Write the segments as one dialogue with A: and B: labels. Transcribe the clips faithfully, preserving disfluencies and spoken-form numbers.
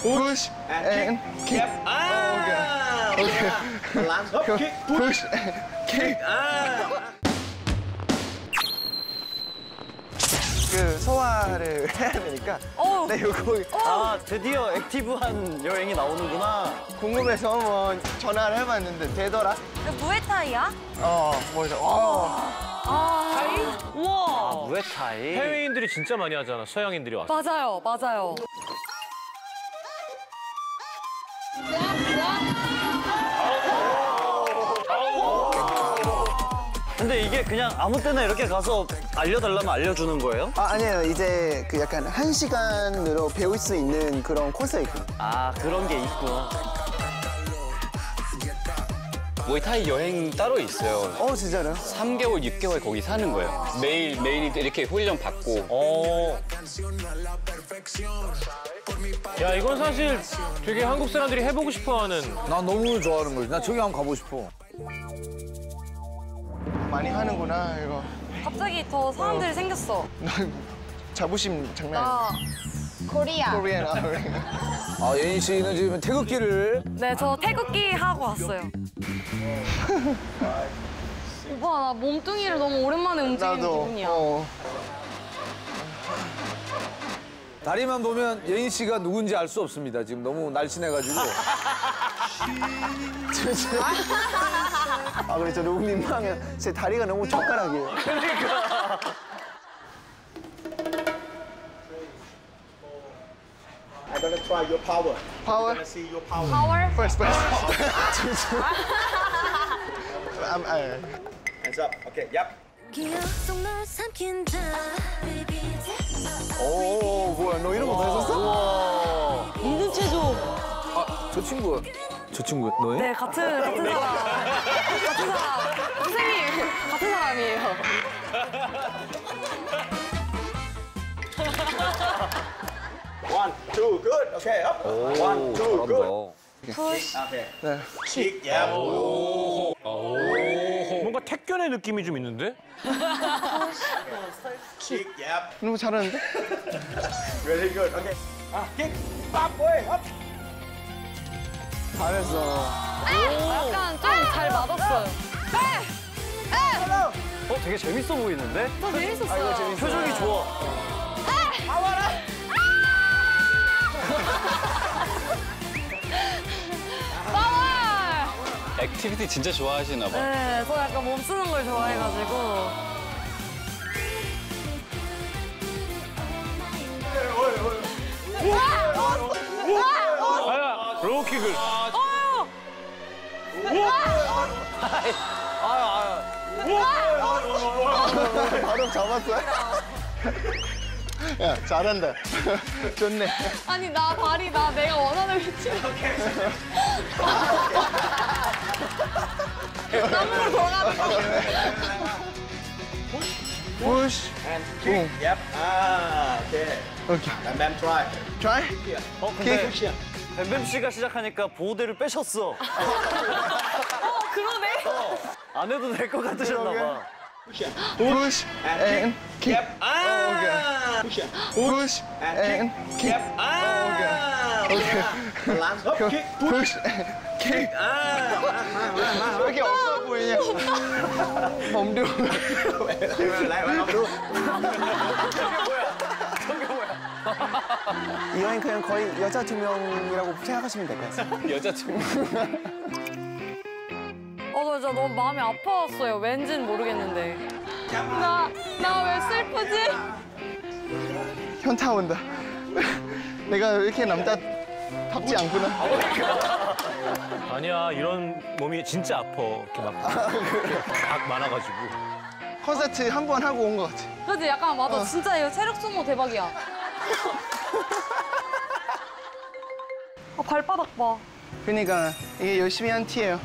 A: push and kick.
B: 아,
A: 오케이.
B: 밸런스 업, 킥,
A: push and kick.
B: 아.
A: 그 소화를 해야 되니까.
C: 어.
A: 네, 요거
D: 아, 드디어 액티브한 여행이 나오는구나.
A: 궁금해서 한번 전화를 해봤는데 되더라.
C: 무에타이야?
A: 어, 뭐죠? 어.
C: 아, 우와.
D: 무에타이.
E: 해외인들이 진짜 많이 하잖아, 서양인들이 와서.
C: 맞아요, 맞아요.
D: 근데 이게 그냥 아무 때나 이렇게 가서 알려달라면 알려주는 거예요?
A: 아, 아니에요. 이제 그 약간 한 시간으로 배울 수 있는 그런 코스가 있고.
D: 아, 그런 게 있구나.
F: 무에타이 여행 따로 있어요.
A: 어, 진짜로요?
F: 삼 개월, 육 개월 거기 사는 거예요. 매일 매일 이렇게 훈련 받고.
E: 어. 야, 이건 사실 되게 한국 사람들이 해보고 싶어하는.
G: 나 너무 좋아하는 거지. 나 저기 한번 가보고 싶어.
A: 많이 하는구나, 이거.
C: 갑자기 더 사람들이 생겼어.
A: 자부심 장난
C: 나 코리아.
A: 코리안
G: 아, 예인 씨는 지금 태극기를.
C: 네, 저 태극기 하고 왔어요. 오빠, 나 몸뚱이를 너무 오랜만에 움직이는
A: 나도.
C: 기분이야.
A: 어.
G: 다리만 보면 예인 씨가 누군지 알 수 없습니다. 지금 너무 날씬해가지고.
A: 아, 그래, 저 너무 민망해요. 제 다리가 너무 젓가락이에요.
D: 그러니까.
B: I'm gonna try your power.
A: Power?
B: I'm gonna see your power.
C: 파워?
A: First, first. I'm, I,
B: Hands up. Okay. Yep.
A: 오, 뭐야, 너 이런 거 다 했었어?
C: 믿는 체조.
G: 아, 저 친구. 저 친구 너의?
C: 네, 같은, 같은 사람. 같은 사람. 선생님, 같은 사람이에요.
B: One, two, good. Okay. Up. One, two, good.
C: 푸시.
B: Okay.
A: 네.
B: Kick. Yep.
E: 뭔가 택견의 느낌이 좀 있는데?
B: Kick. Yep.
A: 너무 잘하는데?
B: Really good. Okay. Ah, kick. Pop. Way. Up.
A: 잘했어.
C: 약간 좀 잘 맞았어요.
D: 어, 되게 재밌어 보이는데?
C: 더 재밌었어요.
D: 표정이 좋아.
C: 파워!
F: 액티비티 진짜 좋아하시나 봐.
C: 네, 저 약간 몸 쓰는 걸 좋아해가지고.
E: 아야, 로우킥을.
A: 바로 잡았어요? 야, 잘한다. 좋네.
C: 아니, 나 발이 나 내가 원하는 위치로. 땀으로 돌아가는 거.
A: Push.
B: And kick. Yep. Ah. Okay.
A: 오케이.
B: Bam Bam try.
A: Try?
D: 어, 근데
B: Push.
D: 뱀뱀 씨가 시작하니까 보호대를 빼셨어.
C: 어, 그러네.
D: 안 해도 될 것 같으셨나 봐.
B: Push.
A: Push and kick.
B: Yep. Ah. Push.
A: Push and kick.
B: Yep. Ah.
A: 오케이.
B: Balance up. Kick.
A: Push and kick.
B: Ah.
A: 왜 이렇게 없어 보이냐? 몸도.
B: lại bạn không đúng.
A: 이 여행 그냥 거의 여자 두 명이라고 생각하시면 될 것 같아요.
F: 여자 친구.
C: 어, 저 진짜 너무 마음이 아파왔어요. 왠진 모르겠는데. 나, 나 왜 슬프지?
A: 현타 온다. 내가 왜 이렇게 남자답지 않구나.
E: 아니야, 이런 몸이 진짜 아파. 이렇게 막, 각 많아가지고.
A: 콘서트 한 번 하고 온 것 같아.
C: 그지? 약간 맞아.
A: 어.
C: 진짜 이거 체력 소모 대박이야. 아, 발바닥 봐.
A: 그러니까 이게 열심히 한 티예요.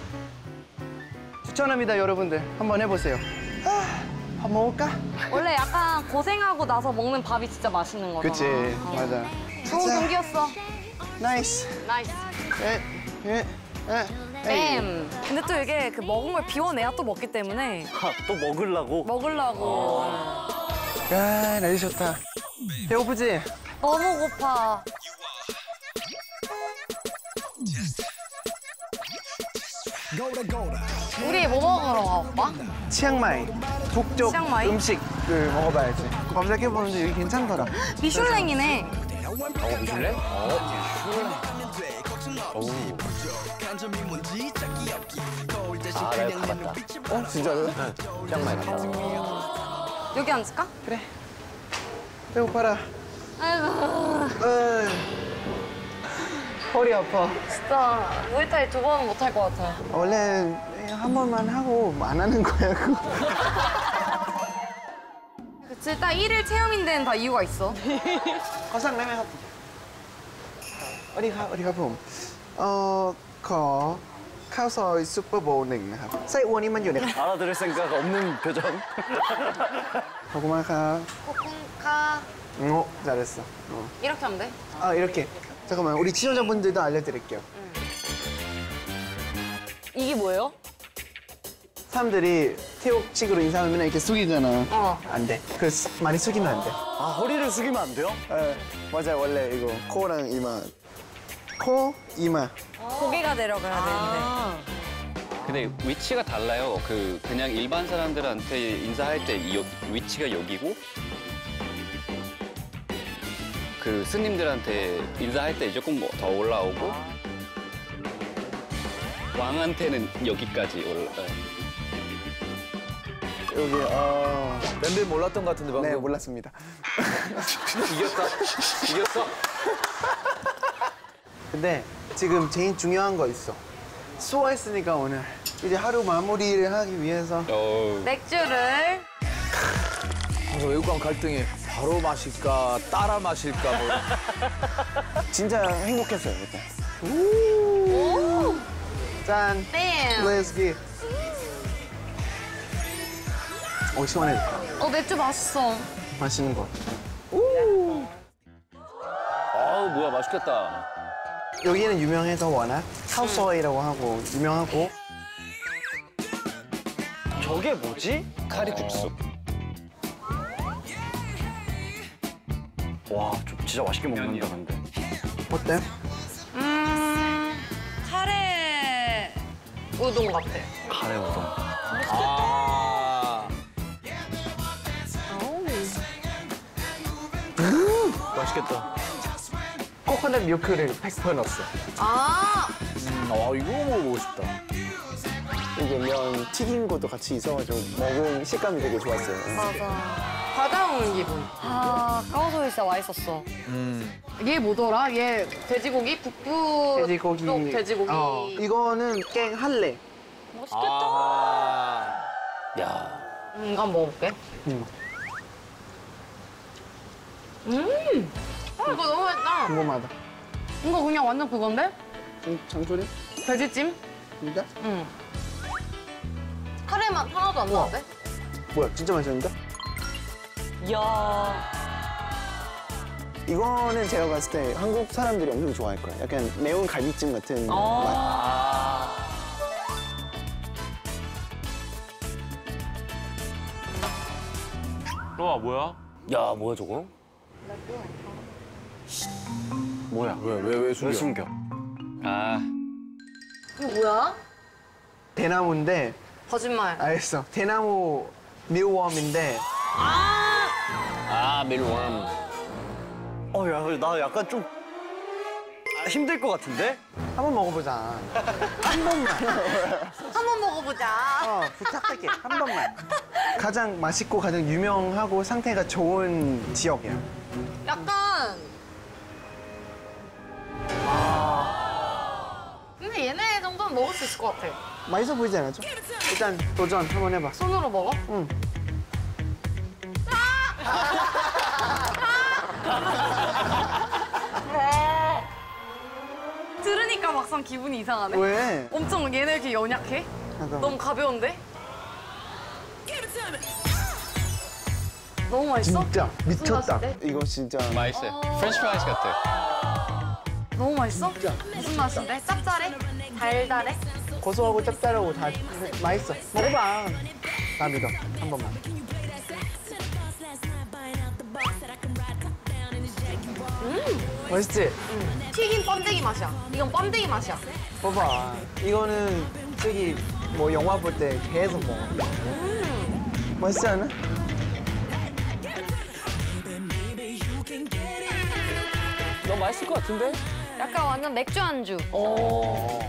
A: 추천합니다, 여러분들. 한번 해보세요. 아, 밥 먹을까?
C: 원래 약간 고생하고 나서 먹는 밥이 진짜 맛있는 거잖아.
A: 그치,
C: 어.
A: 맞아.
C: 좋은 경기였어.
A: 나이스.
C: 나이스.
A: 예, 예, 예.
C: 뱀. 근데 또 이게 그 먹은 걸 비워내야 또 먹기 때문에
D: 아, 또 먹으려고?
C: 먹으려고.
A: 야, 날씨 좋다. 배고프지?
C: 너무 고파. 우리 뭐 먹으러 가, 오빠?
A: 치앙마이 북쪽
C: 치앙마이?
A: 음식을 먹어봐야지. 검색해보는데 여기 괜찮더라.
C: 미슐랭이네.
F: 아, 내가 가봤다.
A: 어 진짜요?
F: 치앙마이 갔다.
C: 여기 앉을까?
A: 배고파라.
C: 아이고,
A: 에이, 허리 아파.
C: 진짜 무에타이 두 번은 못 할 것 같아.
A: 원래 한 번만 하고 안 하는 거야 그거.
C: 그치, 딱 일 일 체험인 데는 다 이유가 있어.
A: เขาสั่งได้ไหมครับสวัสดีครับสวัสดีครับผมเอ่อขอข้าวซอยซุปเปอร์โบว์หนึ่งนะครับไส้อัวนี่มันอยู่ใน
D: 알아들을 생각 없는 표정.
A: ขอบคุณมากครับ
C: 코쿤카.
A: 어 잘했어. 어.
C: 이렇게 하면 돼?
A: 아 이렇게 잠깐만 우리 시청자분들도 알려드릴게요.
C: 이게 뭐예요?
A: 사람들이 태국식으로 인사하면 이렇게 숙이잖아.
C: 어.
A: 안 돼. 그 수- 많이 숙이면 안 돼.
D: 아, 허리를 숙이면 안 돼요?
A: 에, 맞아요 원래 이거 코랑 이마 코 이마
C: 고개가 내려가야 되는데.
F: 근데 위치가 달라요. 그 그냥 일반 사람들한테 인사할 때 이 위치가 여기고 그 스님들한테 인사할 때 조금 뭐더 올라오고 왕한테는 여기까지 올라.
A: 여기 어...
G: 멤버 몰랐던 것 같은데 방금.
A: 네 몰랐습니다.
G: 이겼다. 이겼어.
A: 근데 지금 제일 중요한 거 있어. 수고했으니까 오늘 이제 하루 마무리를 하기 위해서
F: 어,
C: 맥주를.
G: 항상 외국 간 갈등이 바로 마실까 따라 마실까 뭐.
A: 진짜 행복했어요 그때. 우! 짠.
C: 땡.
A: Let's get. 어 시원해.
C: 어, 맥주 맛있어.
A: 맛있는 거.
F: 아우 뭐야 맛있겠다.
A: 여기는 유명해서 워낙 카우소이라고 하고 유명하고.
D: 저게 뭐지?
F: 카리국수.
D: 와, 좀 진짜 맛있게 먹는다, 근데.
A: 어때?
C: 음, 카레 우동 같아.
D: 카레 우동.
G: 아.
D: 맛있겠다.
A: 코코넛 밀크를 백 퍼센트 넣었어.
C: 아,
G: 음, 아 이거 먹어보고 싶다.
A: 이게 면 튀긴 것도 같이 있어가지고 먹은 식감이 되게 좋았어요.
C: 맞아. 바다 온 기분. 아, 까오소이 진짜 맛있었어.
G: 음.
C: 얘 뭐더라? 얘 돼지고기? 북부
A: 돼지고기.
C: 쪽 돼지고기.
A: 어, 이거는 깽 할래.
C: 맛있겠다.
G: 아.
F: 야.
C: 음, 이거 한번 먹어볼게.
A: 음.
C: 음! 어, 이거 너무 맛있다.
A: 궁금하다.
C: 이거 그냥 완전 그건데?
A: 장, 장소리?
C: 돼지찜?
A: 진짜?
C: 응. 카레 맛 하나도 안 나는데?
A: 뭐야, 진짜 맛있는데?
C: 이야.
A: 이거는 제가 봤을 때 한국 사람들이 엄청 좋아할 거예요. 약간 매운 갈비찜 같은 맛.
C: 아.
E: 와 뭐야?
F: 야 뭐야 저거?
D: 뭐야?
G: 왜 왜 왜
D: 왜
G: 숨겨?
D: 숨겨?
F: 아
C: 이거 뭐야?
A: 대나무인데,
C: 거짓말.
A: 알겠어. 대나무 밀웜인데,
F: 아, 밀웜.
D: 어, 야, 나 약간 좀 아, 힘들 것 같은데?
A: 한번 먹어보자. 한 번만.
C: 한번 먹어보자.
A: 어, 부탁할게. 한 번만. 가장 맛있고 가장 유명하고 상태가 좋은 지역이야.
C: 약간. 아. 근데 얘네 정도는 먹을 수 있을 것 같아.
A: 맛있어 보이지 않았죠? 일단 도전 한번 해봐.
C: 손으로 먹어?
A: 응.
C: 들으니까 막상 기분이 이상하네.
A: 왜?
C: 엄청 얘네 이렇게 연약해?
A: 잠깐만.
C: 너무 가벼운데? 너무 맛있어?
A: 진짜 미쳤다.
C: 맛인데?
A: 이거 진짜
F: 맛있어요. 프렌치 프라이스 같아.
C: 너무 맛있어? 무슨 맛인데? 짭짤해? 달달해?
A: 고소하고 짭짤하고 다 맛있어. 먹어봐. 나 믿어. 한 번만. 음. 맛있지?
C: 응. 튀긴 번데기 맛이야. 이건 번데기 맛이야.
A: 봐봐. 이거는 저기 뭐 영화 볼 때 계속 먹어. 음. 맛있지 않아?
G: 너무 맛있을 것 같은데?
C: 약간 완전 맥주 안주.
D: 어,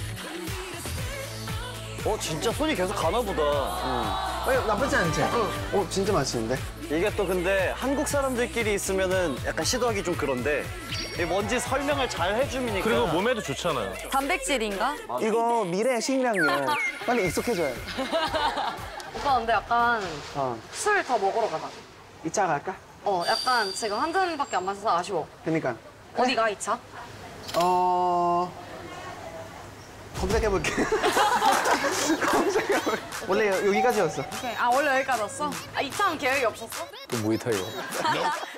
D: 진짜 손이 계속 가나 보다.
A: 어, 나쁘지 않지? 어, 진짜 맛있는데?
D: 이게 또 근데 한국 사람들끼리 있으면은 약간 시도하기 좀 그런데 이게 뭔지 설명을 잘 해주니까.
E: 그리고 몸에도 좋잖아요.
C: 단백질인가?
A: 이거 미래 식량이요. 빨리 익숙해져요.
C: 오빠 근데 약간
A: 어.
C: 술 더 먹으러 가자.
A: 이 차 갈까?
C: 어, 약간 지금 한 잔밖에 안 마셔서 아쉬워.
A: 그니까.
C: 어디 가, 이 차?
A: 어... 검색해볼게. 검색해볼게. 원래 여- 여기까지였어.
C: 아, 원래 여기까지 왔어? 아, 이 차는 계획이 없었어?
G: 또 무이타이요.